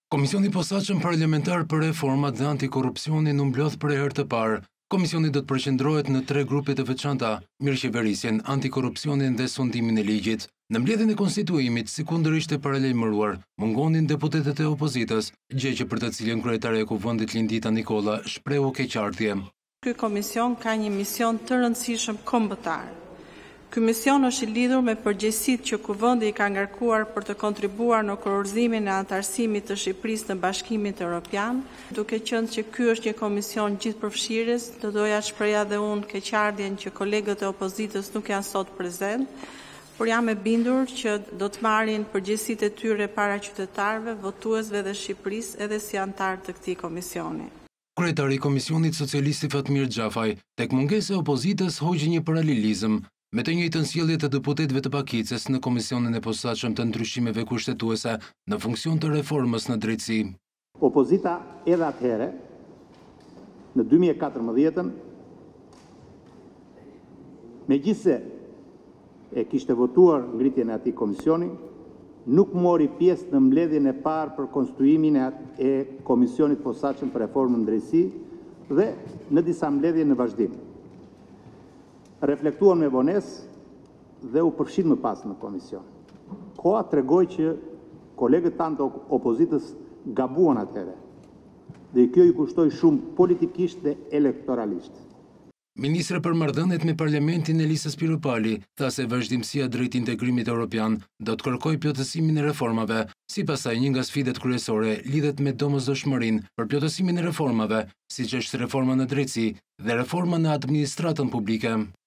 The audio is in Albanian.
Komisioni posaçëm parlamentar për reformat dhe antikorrupsionin u mblodh për herë të parë. Komisioni do të përqendrohet në 3 grupe të veçanta: mirëqeverisjen, antikorrupsionin dhe sundimin e ligjit. Në mbledhjen e konstituimit, sikundërisht e paralajmëruar, mungonin deputetët e opozitës, gjë që për të cilën kryetaria e Kuvendit Lindita Nikolla shprehu keqardhje. Ky komision ka një mision të rëndësishëm kombëtar. Ky mision është i lidhur me përgjegjësitë që Kuvendi i ka ngarkuar për të kontribuar në kurorëzimin e anëtarësimit të Shqipërisë në Bashkimin Evropian, duke qenë që ky është një komision gjithëpërfshirës, do doja të shpreha edhe unë keqardhjen që kolegët e opozitës nuk janë sot prezent, por jam e bindur që do të marrin përgjegjësitë e tyre para qytetarëve, votuesve dhe Shqipërisë edhe si anëtar të këtij komisioni. Kryetari i Komisionit Socialisti Fatmir Xhafaj, tek mungesa e opozitës hoqi një paralelizëm me të njëjtën sjellje të deputetëve të Pakicës në Komisionin e posaçëm të ndryshimeve kushtetuese në funksion të reformës në drejtësi. Opozita edhe atëherë, në 2014, megjithse e kishte votuar ngritjen e atij komisioni, nuk mori pjesë në mbledhjen e parë për konstituimin e Komisionit posaçëm për reformën në drejtësi dhe në disa mbledhje në vazhdim. Reflektuan me vonesë dhe u përfshit më pas në komision. Koha tregoi që kolegët tanë të opozitës gabuan atëherë dhe kjo i kushtoi shumë politikisht dhe elektoralisht. Ministra për marrëdhëniet me Parlamentin Elisa Spiropali tha se vazhdimësia drejt integrimit evropian do të kërkojë plotësimin e reformave. Sipas saj, një nga sfidat kryesore lidhet me domosdoshmërinë për plotësimin e reformave, siç është reforma në drejtësi dhe reforma në administratën publike.